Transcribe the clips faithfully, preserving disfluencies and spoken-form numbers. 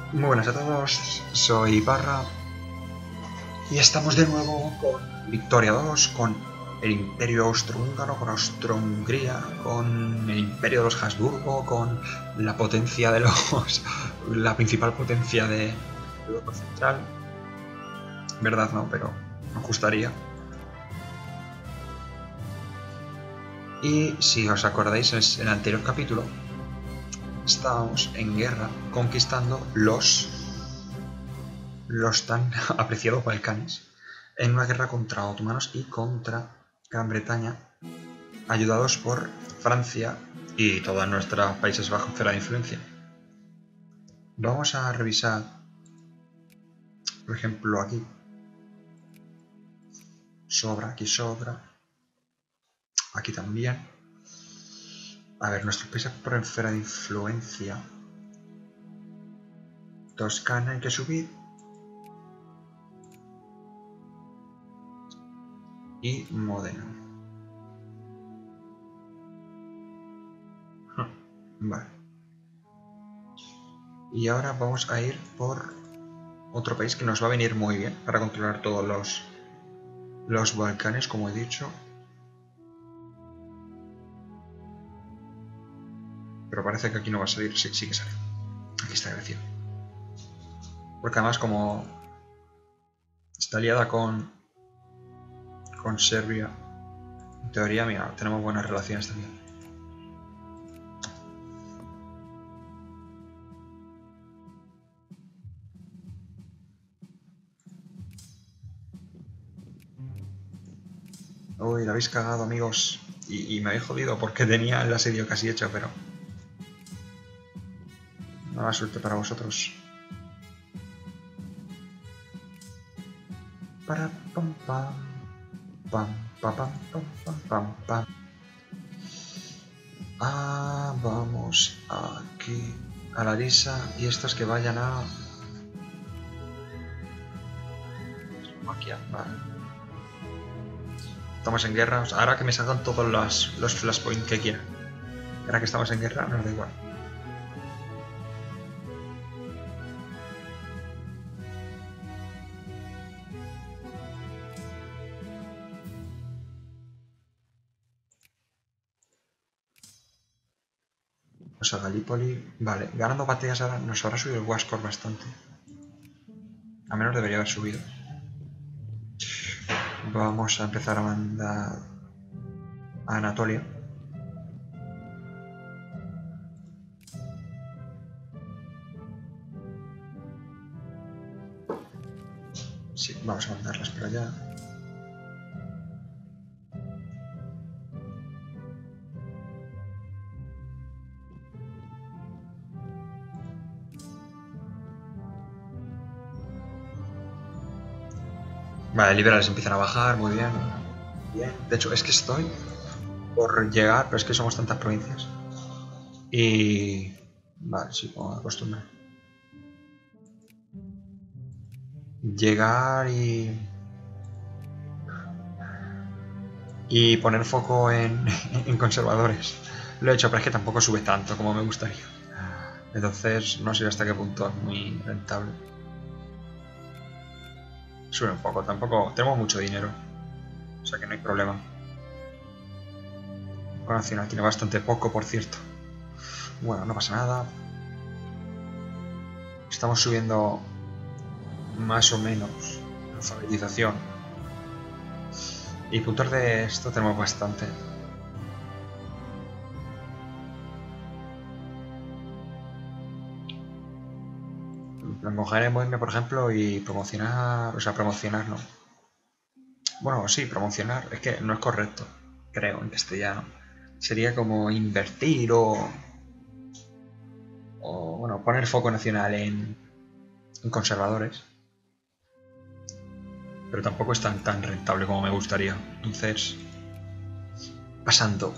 Muy buenas a todos, soy Barra y estamos de nuevo con Victoria dos, con el Imperio Austrohúngaro, con Austro-Hungría, con el Imperio de los Habsburgo, con la potencia de los... la principal potencia de Europa Central. Verdad no, pero nos gustaría. Y si os acordáis, en el anterior capítulo estábamos en guerra conquistando los los tan apreciados Balcanes en una guerra contra otomanos y contra Gran Bretaña, ayudados por Francia y todos nuestros Países Bajos esfera de influencia. Vamos a revisar, por ejemplo, aquí sobra, aquí sobra, aquí también. A ver, nuestros países por esfera de influencia. Toscana hay que subir. Y Módena. Vale. Y ahora vamos a ir por otro país que nos va a venir muy bien para controlar todos los, los Balcanes, como he dicho. Pero parece que aquí no va a salir. Sí, sí que sale. Aquí está Grecia. Porque además, como está aliada con, con Serbia, en teoría, mira, tenemos buenas relaciones también. Uy, la habéis cagado, amigos. Y, y me habéis jodido porque tenía el asedio casi hecho, pero... Mala suerte para vosotros. Para pam pam pam pam pam pam pam pam. Ah, vamos aquí a Larisa y estos que vayan a... Slovaquia, vale. Estamos en guerra, ahora que me salgan todos los, los flashpoints que quieran. Ahora que estamos en guerra, nos da igual. O sea, Galípoli... Vale, ganando batallas ahora nos habrá subido el Wascor bastante. A menos debería haber subido. Vamos a empezar a mandar a Anatolia. Sí, vamos a mandarlas para allá. Vale, liberales empiezan a bajar, muy bien. Bien. De hecho, es que estoy por llegar, pero es que somos tantas provincias. Y... Vale, sí, como de costumbre. Llegar y... Y poner foco en, en conservadores. Lo he hecho, pero es que tampoco sube tanto como me gustaría. Entonces, no sé hasta qué punto es muy rentable. Sube un poco, tampoco... Tenemos mucho dinero. O sea que no hay problema. Banco Nacional tiene bastante poco, por cierto. Bueno, no pasa nada. Estamos subiendo más o menos alfabetización. Y puntos de esto tenemos bastante. Coger en Bohemia, por ejemplo, y promocionar... O sea, promocionar, ¿no? Bueno, sí, promocionar. Es que no es correcto, creo, en castellano. Sería como invertir o... O, bueno, poner foco nacional en, en conservadores. Pero tampoco es tan, tan rentable como me gustaría. Entonces... Pasando.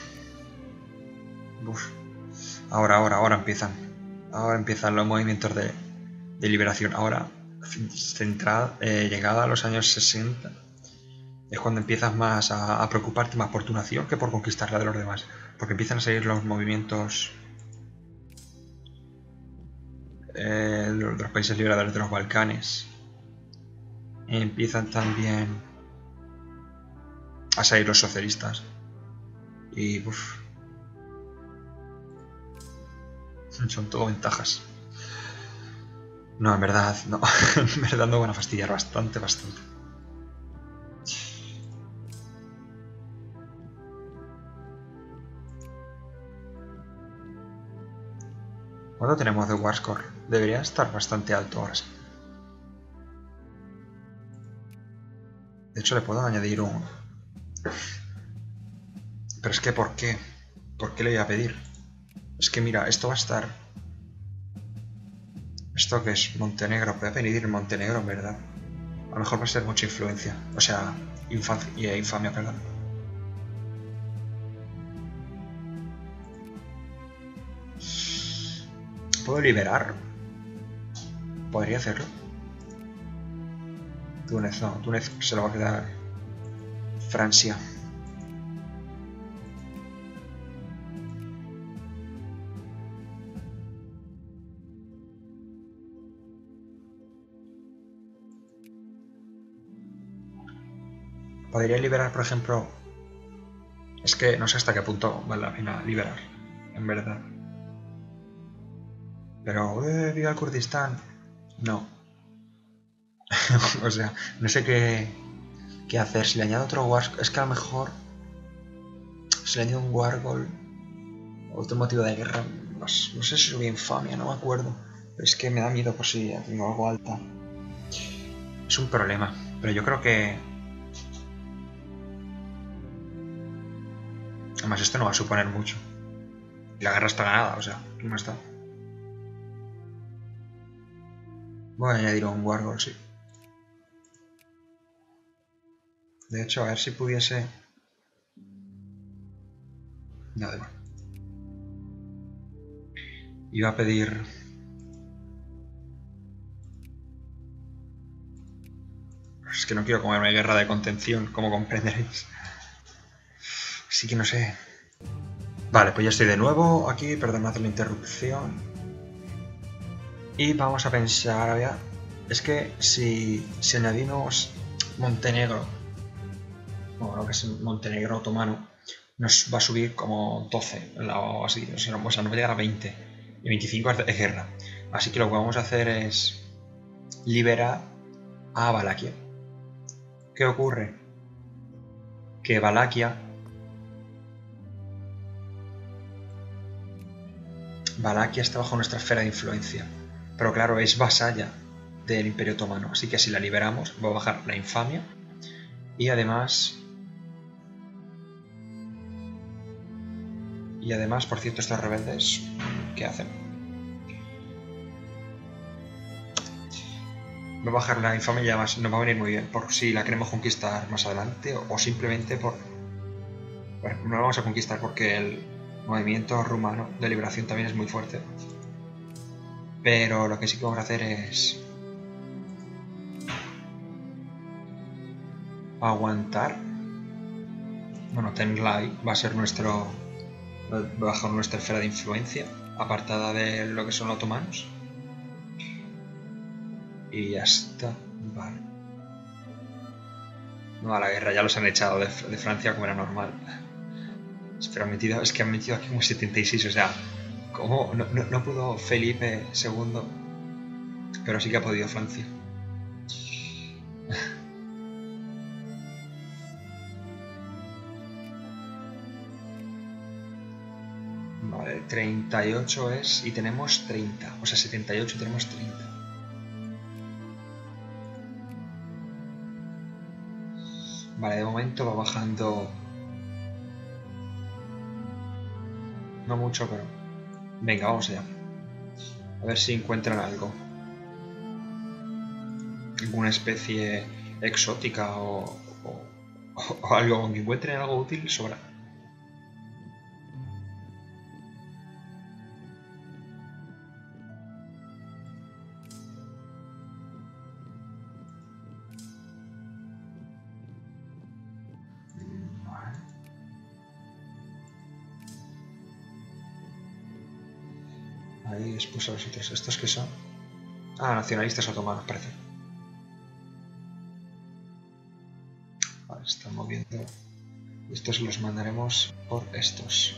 Uf. Ahora, ahora, ahora empiezan. Ahora empiezan los movimientos de, de liberación. Ahora, centrada, eh, llegada a los años sesenta, es cuando empiezas más a, a preocuparte más por tu nación que por conquistar la de los demás. Porque empiezan a seguir los movimientos... Eh, de los países liberadores de los Balcanes. Empiezan también a salir los socialistas. Y uff, son todo ventajas. No, en verdad, no. En verdad no van a fastidiar bastante, bastante. ¿Cuánto tenemos de War Score? Debería estar bastante alto ahora sí. De hecho, le puedo añadir un... Pero es que, ¿por qué? ¿Por qué le voy a pedir? Es que mira, esto va a estar... ¿Esto qué es? Montenegro. Voy a pedir Montenegro, en verdad. A lo mejor va a ser mucha influencia. O sea, infancia, infamia, perdón. ¿Puedo liberar? Podría hacerlo. Túnez, no. Túnez se lo va a quedar Francia. Podría liberar, por ejemplo... Es que no sé hasta qué punto vale la pena liberar, en verdad. Pero, eh, viva el Kurdistán. No. O sea, no sé qué, qué hacer. Si le añado otro War... Es que a lo mejor... Si le añado un Wargol... Otro motivo de guerra... No, no sé si subía infamia, no me acuerdo. Pero es que me da miedo por si tengo algo alta. Es un problema. Pero yo creo que... Además, esto no va a suponer mucho. Y la guerra está ganada, o sea, ¿cómo está? Voy a añadir un Wargol, sí. De hecho, a ver si pudiese... No, da igual. Iba a pedir... Es que no quiero comerme guerra de contención, como comprenderéis. Así que no sé. Vale, pues ya estoy de nuevo aquí, perdonad la interrupción. Y vamos a pensar, a ver... Es que si, si añadimos Montenegro, bueno, lo que es Montenegro otomano, nos va a subir como doce o así, o sea, no va a llegar a veinte. Y veinticinco es de guerra. Así que lo que vamos a hacer es liberar a Valaquia. ¿Qué ocurre? Que Valaquia... Valaquia está bajo nuestra esfera de influencia. Pero claro, es vasalla del Imperio Otomano. Así que si la liberamos, va a bajar la infamia. Y además... Y además, por cierto, estos rebeldes, ¿qué hacen? Va a bajar la infamia y además nos va a venir muy bien. Por si la queremos conquistar más adelante o, o simplemente por... Bueno, no la vamos a conquistar porque el movimiento rumano de liberación también es muy fuerte. Pero lo que sí que vamos a hacer es... aguantar. Bueno, Tenlai va a ser nuestro... bajo nuestra esfera de influencia, apartada de lo que son los otomanos. Y ya está. Vale. No, a la guerra ya los han echado de, de Francia como era normal. Pero han metido, es que han metido aquí como setenta y seis, o sea, ¿cómo? No, no, no pudo Felipe segundo, pero sí que ha podido Francia. Vale, treinta y ocho es y tenemos treinta, o sea, setenta y ocho y tenemos treinta. Vale, de momento va bajando... No mucho, pero... Venga, vamos allá. A ver si encuentran algo. Alguna especie exótica o, o, o algo. Aunque encuentren algo útil, sobra. Ahí después a los otros. ¿Estos qué son? Ah, nacionalistas otomanos, parece. Vale, están moviendo. Estos los mandaremos por estos.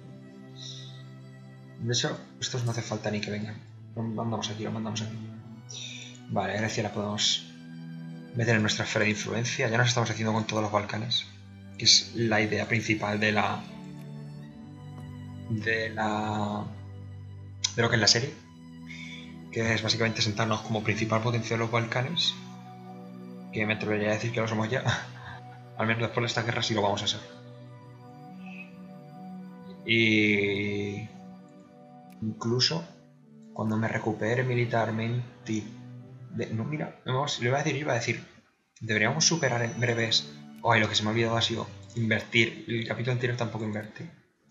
De hecho, estos no hace falta ni que vengan. Lo mandamos aquí, lo mandamos aquí. Vale, Grecia la podemos meter en nuestra esfera de influencia. Ya nos estamos haciendo con todos los Balcanes. Que es la idea principal de la... De la... De lo que es la serie. Que es básicamente sentarnos como principal potencia de los Balcanes. Que me atrevería a decir que lo somos ya. Al menos después de esta guerra sí lo vamos a ser. Y... Incluso cuando me recupere militarmente... De... No, mira, vamos, le iba a decir, iba a decir... Deberíamos superar en breves... Ay, lo que se me ha olvidado ha sido invertir. El capítulo anterior tampoco invertí.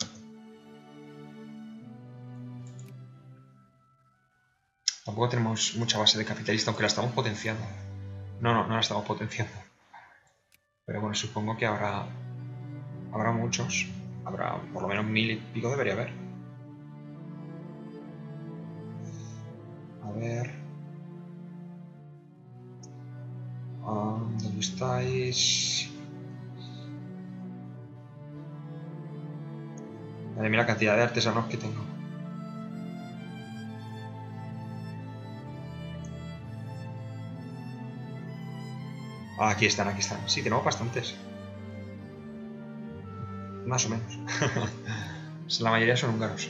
Tampoco tenemos mucha base de capitalista, aunque la estamos potenciando. No, no, no la estamos potenciando. Pero bueno, supongo que habrá... Habrá muchos. Habrá por lo menos mil y pico debería haber. A ver... Um, ¿Dónde estáis? Madre mía, la cantidad de artesanos que tengo. Ah, aquí están, aquí están. Sí, tenemos bastantes. Más o menos. La mayoría son húngaros.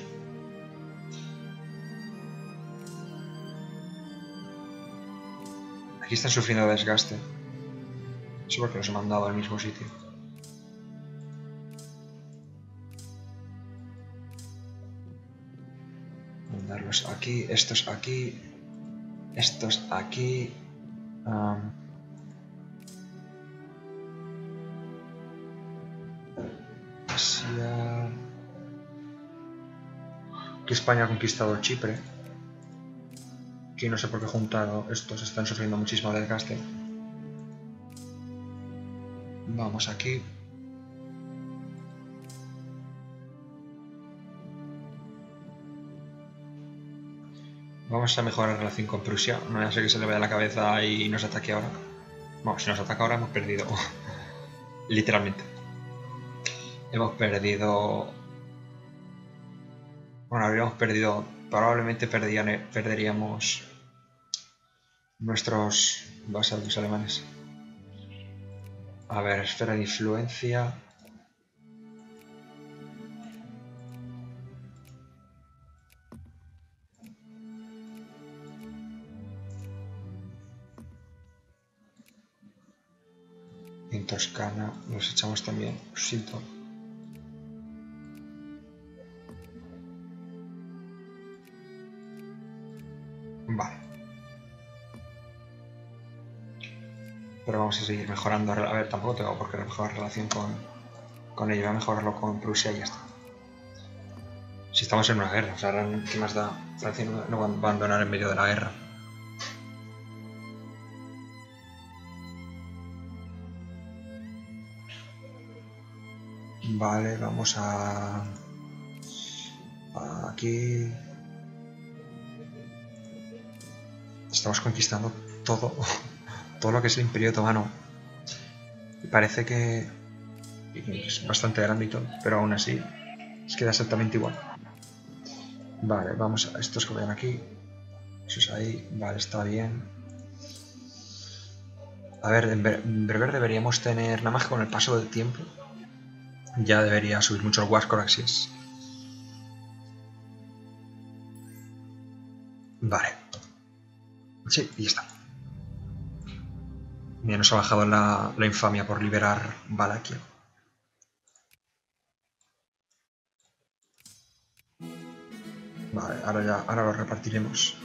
Aquí están sufriendo desgaste. Eso porque los he mandado al mismo sitio. Mandarlos aquí, estos aquí, estos aquí. Um, Asia. Que España ha conquistado Chipre. Que no sé por qué juntado estos están sufriendo muchísimo desgaste. Vamos aquí. Vamos a mejorar la relación con Prusia. No voy a ser que se le vaya la cabeza y nos ataque ahora. Bueno, si nos ataca ahora hemos perdido. Literalmente. Hemos perdido... Bueno, habríamos perdido... Probablemente perdían, perderíamos nuestros vasallos alemanes. A ver, esfera de influencia. En Toscana los echamos también. Lo siento. Vale. Pero vamos a seguir mejorando. A ver, tampoco tengo por qué mejorar relación con, con ello. Voy a mejorarlo con Prusia y ya está. Si estamos en una guerra, o sea, ¿qué más da? Francia no va a abandonar en medio de la guerra. Vale, vamos a... a aquí... Estamos conquistando todo, todo lo que es el Imperio Otomano. Y parece que es bastante grande y todo, pero aún así es queda exactamente igual. Vale, vamos a estos que vayan aquí. Esos ahí, vale, está bien. A ver, en breve deberíamos tener, nada más que con el paso del tiempo, ya debería subir mucho el War Coraxes. Vale. Sí, y ya está. Mira, nos ha bajado la, la infamia por liberar Valaquia. Vale, ahora ya, ahora lo repartiremos.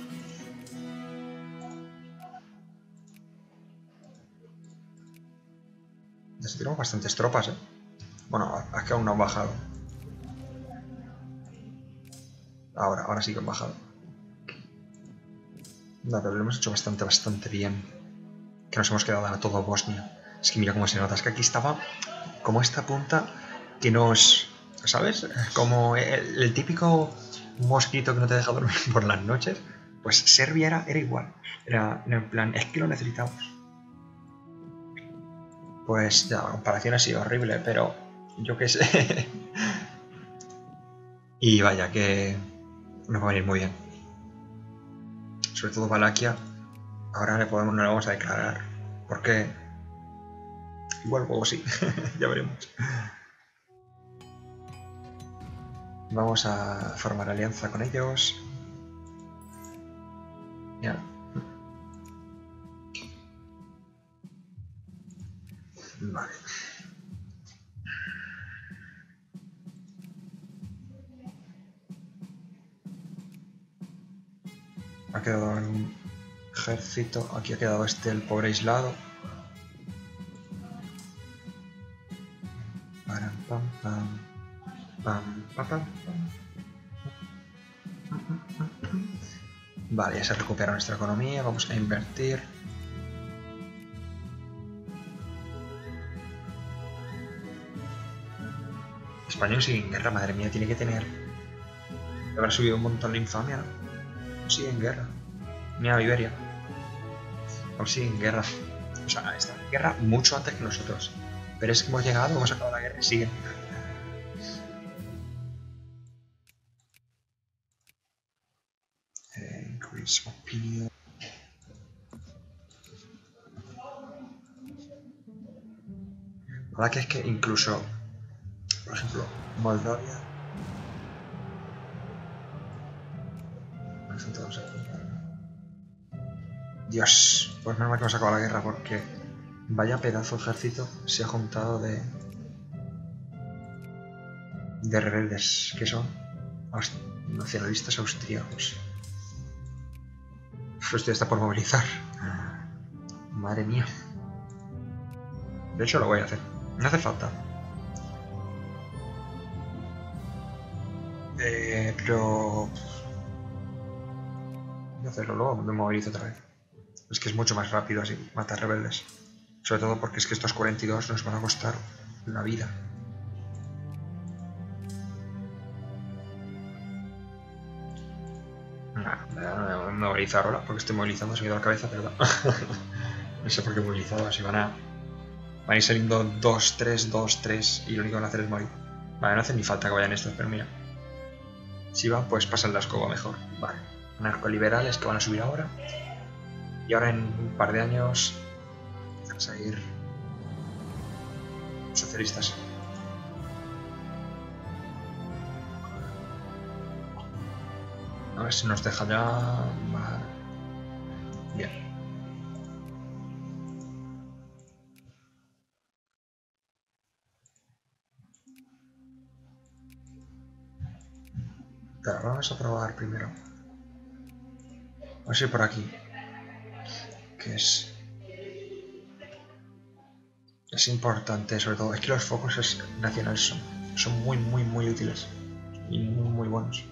Ya tenemos bastantes tropas, eh. Bueno, aquí aún no han bajado. Ahora, ahora sí que han bajado. No, pero lo hemos hecho bastante, bastante bien. Que nos hemos quedado a todo Bosnia. Es que mira cómo se nota. Es que aquí estaba como esta punta que nos... ¿Sabes? Como el, el típico mosquito que no te deja dormir por las noches. Pues Serbia era, era igual. Era, era en plan, es que lo necesitamos. Pues ya, la comparación ha sido horrible, pero yo qué sé. Y vaya, que nos va a venir muy bien. Sobre todo Valaquia, ahora le podemos, no le vamos a declarar. Porque igual luego sí, ya veremos. Vamos a formar alianza con ellos. Ya. Vale. Ha quedado un ejército. Aquí ha quedado este, el pobre aislado. Pam, pam, pam. Pam, pam, pam, pam. Vale, ya se recupera nuestra economía. Vamos a invertir. Español sigue en guerra, madre mía, tiene que tener. Habrá subido un montón la infamia, ¿no? Sigue en guerra. Mira, Iberia. Aún sigue en guerra. O sea, está en guerra mucho antes que nosotros. Pero es que hemos llegado, hemos acabado la guerra y siguen. Eh, increase opinion. La verdad que es que incluso, por ejemplo, Moldavia. Dios, pues menos mal que hemos acabado la guerra porque vaya pedazo de ejército se ha juntado de de rebeldes que son nacionalistas austríacos. Esto ya está por movilizar. Madre mía. De hecho lo voy a hacer. No hace falta. Eh, pero... voy a hacerlo luego, me movilizo otra vez. Es que es mucho más rápido así, matar rebeldes. Sobre todo porque es que estos cuarenta y dos nos van a costar la vida. Nah, no me voy a movilizar ahora porque estoy movilizando, se me ha ido la cabeza, perdón. No sé por qué he movilizado, así van a... van a ir saliendo dos, tres, dos, tres y lo único que van a hacer es morir. Vale, no hace ni falta que vayan estos, pero mira. Si van, pues pasan la escoba mejor. Vale, anarcoliberales que van a subir ahora. Y ahora en un par de años van a salir socialistas. A ver si nos deja ya... Vale. Bien. Pero vamos a probar primero. Vamos a ir por aquí. Que es... es importante, sobre todo. Es que los focos es, nacionales son, son muy, muy, muy útiles. Y muy, muy buenos.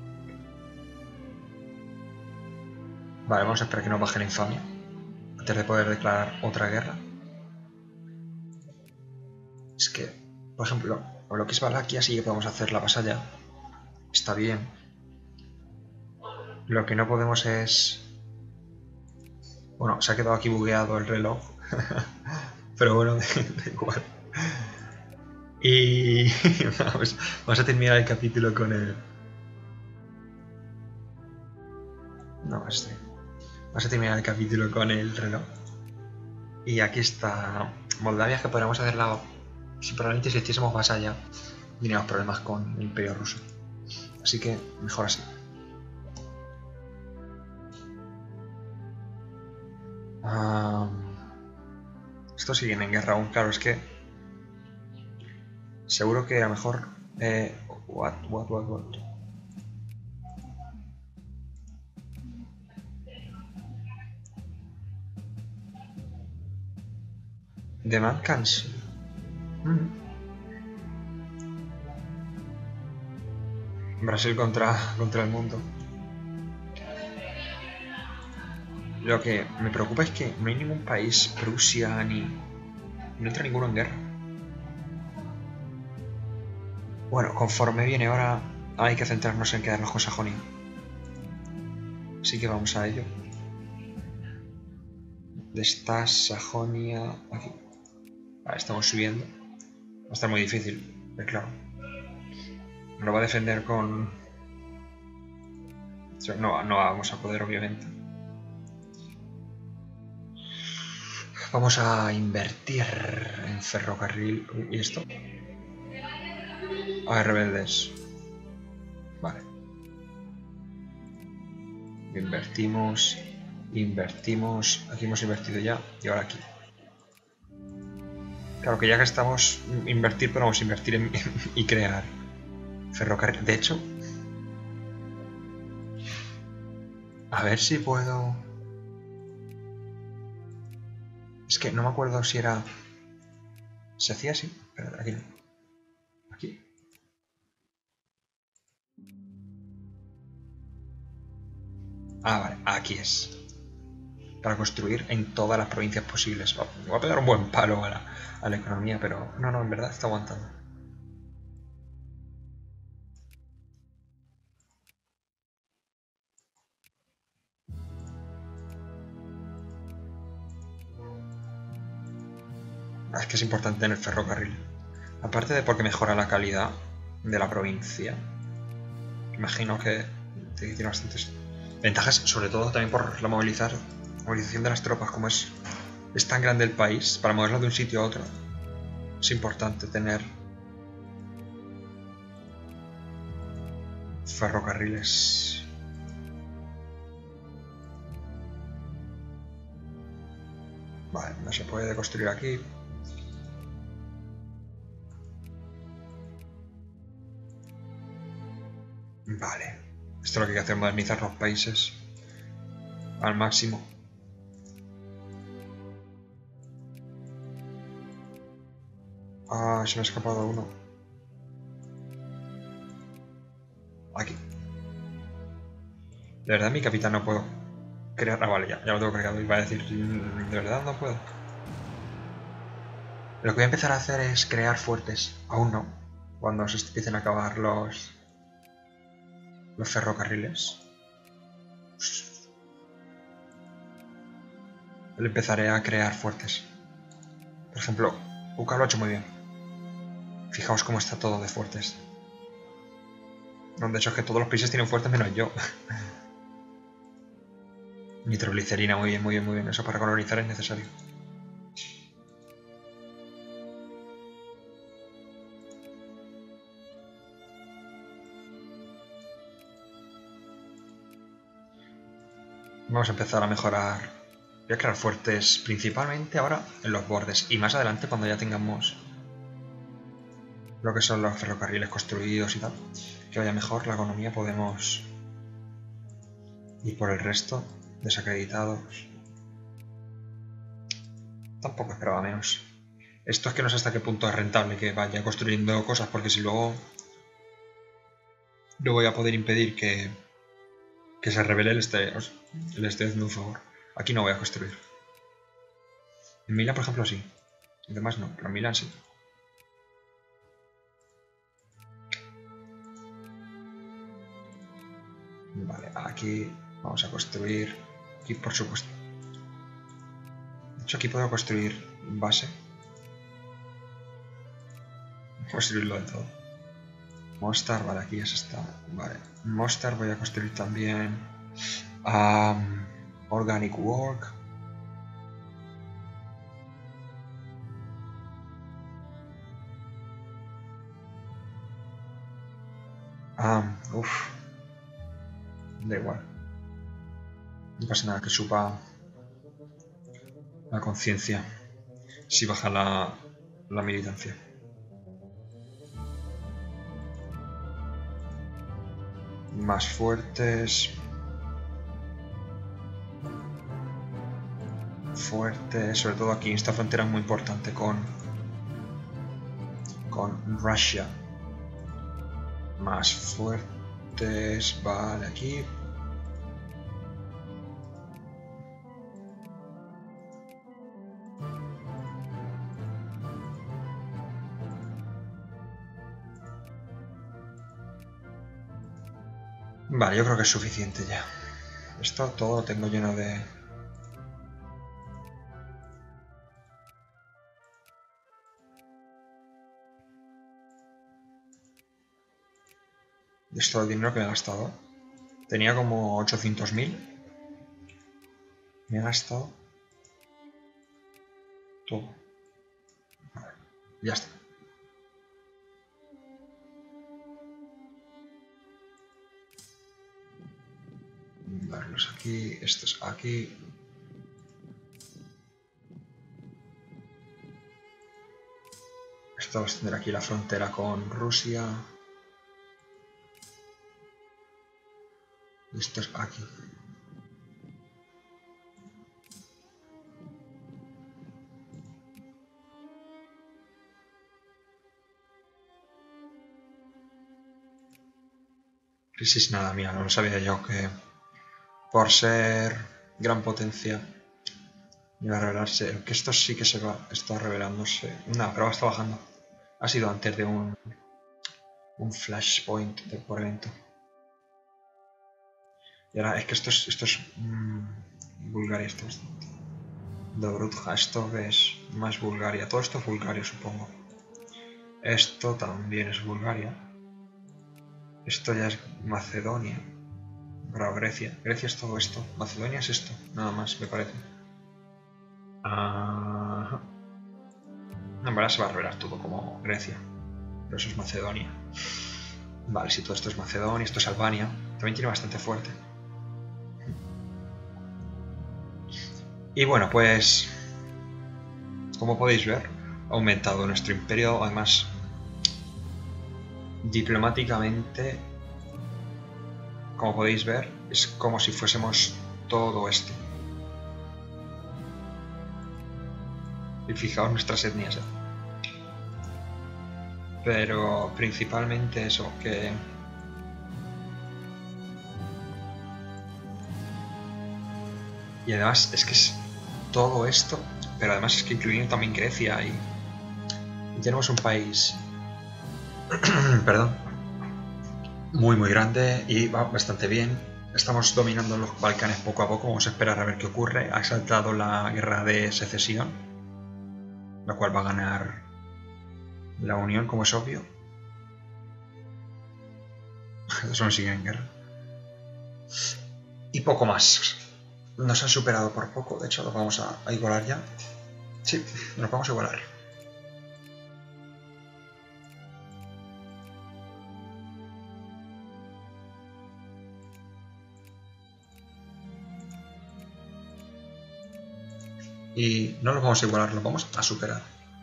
Vale, vamos a esperar que no baje la infamia. Antes de poder declarar otra guerra. Es que, por ejemplo, con lo que es Valaquia sí que podemos hacer la vasalla. Está bien. Lo que no podemos es... bueno, se ha quedado aquí bugueado el reloj. Pero bueno, da igual. Y vamos, vamos a terminar el capítulo con el... no, este. Vamos a terminar el capítulo con el reloj. Y aquí está Moldavia, que podríamos hacerla... si probablemente si hiciésemos vasalla, tendríamos problemas con el Imperio Ruso. Así que mejor así. Um, estos siguen en guerra aún, claro, es que seguro que a lo mejor eh, what, what, what, what. Demand cancel. Mm. Brasil contra, contra el mundo. Lo que me preocupa es que no hay ningún país, Prusia, ni... no entra ninguno en guerra. Bueno, conforme viene ahora, hay que centrarnos en quedarnos con Sajonia. Así que vamos a ello. De esta Sajonia... Aquí. Vale, estamos subiendo. Va a estar muy difícil, es claro. Me lo va a defender con... No, no vamos a poder, obviamente. Vamos a invertir en ferrocarril. ¿Y esto? Ah, rebeldes. Vale. Invertimos. Invertimos. Aquí hemos invertido ya. Y ahora aquí. Claro que ya que estamos invertir, pero vamos a invertir en, y crear ferrocarril. De hecho, a ver si puedo... Es que no me acuerdo si era... Se hacía así, pero aquí no. Aquí. Ah, vale, aquí es. Para construir en todas las provincias posibles. Oh, me voy a pegar un buen palo a la, a la economía, pero no, no, en verdad está aguantando. Es que es importante tener ferrocarril. Aparte de porque mejora la calidad de la provincia. Imagino que tiene bastantes ventajas, sobre todo también por la movilizar, movilización de las tropas. Como es, es tan grande el país, para moverlo de un sitio a otro, es importante tener ferrocarriles. Vale, no se puede construir aquí. Vale, esto es lo que hay que hacer, modernizar los países al máximo. Ah, se me ha escapado uno. Aquí. De verdad, mi capitán no puedo crear... Ah, vale, ya, ya lo tengo cargado. Iba a decir, de verdad no puedo. Lo que voy a empezar a hacer es crear fuertes. Aún no. Cuando se empiecen a acabar los... los ferrocarriles. Le empezaré a crear fuertes. Por ejemplo, U K lo ha hecho muy bien. Fijaos cómo está todo de fuertes. De hecho es que todos los países tienen fuertes menos yo. Nitroglicerina, muy bien, muy bien, muy bien. Eso para colonizar es necesario. Vamos a empezar a mejorar. Voy a crear fuertes principalmente ahora en los bordes. Y más adelante, cuando ya tengamos lo que son los ferrocarriles construidos y tal, que vaya mejor la economía, podemos ir por el resto desacreditados. Tampoco esperaba menos. Esto es que no sé hasta qué punto es rentable que vaya construyendo cosas, porque si luego no voy a poder impedir que, que se revele, le esté, le esté haciendo un favor. Aquí no voy a construir. En Milán, por ejemplo, sí. En demás no, pero en Milán sí. Vale, aquí vamos a construir. Aquí, por supuesto. De hecho, aquí puedo construir base. Construirlo de todo. Mostar, vale, aquí ya se está. Vale, Mostar voy a construir también. Um, Organic Work. Um, uff. Da igual. No pasa nada que suba la conciencia si baja la, la militancia. Más fuertes. Fuertes. Sobre todo aquí. Esta frontera es muy importante con, con Rusia. Más fuertes. Vale, aquí. Vale, yo creo que es suficiente ya. Esto todo lo tengo lleno de... de esto el dinero que me he gastado. Tenía como ochocientos mil. Me he gastado todo. Vale, ya está. Darlos aquí, estos aquí. Esto vamos a tener aquí la frontera con Rusia. Y esto es aquí. Crisis nada, mía, no lo sabía yo que por ser gran potencia iba a revelarse. Que esto sí que se va, está revelándose. No, pero está bajando. Ha sido antes de un, un flashpoint de por evento. Y ahora es que esto es, esto es mmm, Bulgaria, esto es Dobrudja, esto es más Bulgaria. Todo esto es Bulgaria, supongo. Esto también es Bulgaria. Esto ya es Macedonia. Bravo, Grecia. Grecia es todo esto. Macedonia es esto, nada más, me parece. Ah... En verdad se va a revelar todo como Grecia. Pero eso es Macedonia. Vale, si todo esto es Macedonia, esto es Albania. También tiene bastante fuerte. Y bueno, pues... como podéis ver, ha aumentado nuestro imperio. Además, diplomáticamente, como podéis ver, es como si fuésemos todo esto. Y fijaos nuestras etnias. ¿eh? Pero principalmente eso, que... Y además es que es todo esto, pero además es que incluyendo también Grecia y... y tenemos un país... perdón. Muy muy grande y va bastante bien. Estamos dominando los Balcanes poco a poco, vamos a esperar a ver qué ocurre. Ha saltado la guerra de secesión, la cual va a ganar la Unión, como es obvio. Eso no sigue en guerra. Y poco más. Nos han superado por poco, de hecho lo vamos a, a igualar ya. Sí, nos vamos a igualar. Y no los vamos a igualar, los vamos a superar.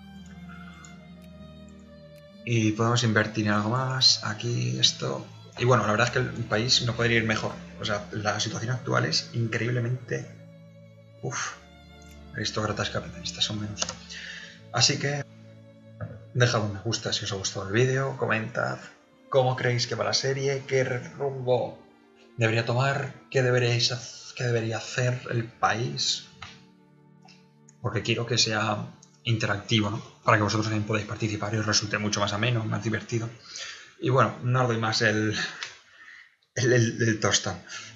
Y podemos invertir en algo más, aquí, esto... Y bueno, la verdad es que el país no podría ir mejor. O sea, la situación actual es increíblemente... Uf, aristócratas capitalistas son menos. Así que... dejad un me gusta si os ha gustado el vídeo, comentad cómo creéis que va la serie, qué rumbo debería tomar, qué, deberéis, qué debería hacer el país... porque quiero que sea interactivo, ¿no? Para que vosotros también podáis participar y os resulte mucho más ameno, más divertido. Y bueno, no os doy más el, el, el, el tostón.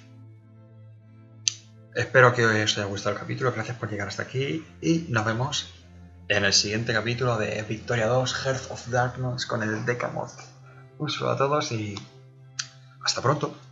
Espero que os haya gustado el capítulo, gracias por llegar hasta aquí y nos vemos en el siguiente capítulo de Victoria dos, Hearth of Darkness con el Decamoth. Un saludo a todos y hasta pronto.